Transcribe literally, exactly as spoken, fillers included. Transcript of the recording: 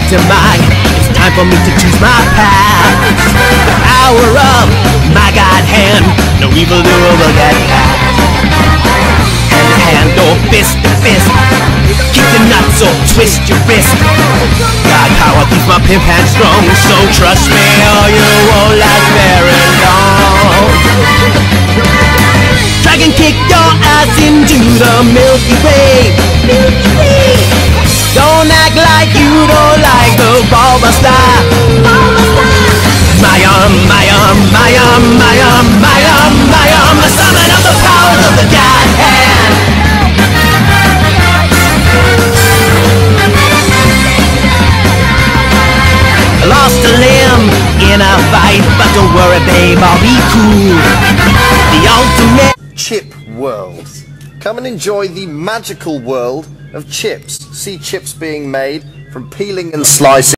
to mind. It's time for me to choose my path. The power of my God hand, no evil doer will get past. Hand to hand or fist to fist, kick the nuts or twist your wrist. God power keeps my pimp hand strong, so trust me or you won't last very long. Dragon kick your ass into the Milky Way. Milky Way. Don't act like you don't like the Bulbastar. My arm, my arm, my arm, my arm, my arm, my arm, the summon of the powers of the God hand. I lost a limb in a fight, but don't worry babe, I'll be cool. The ultimate Chip World. Come and enjoy the magical world of chips. See chips being made from peeling and slicing.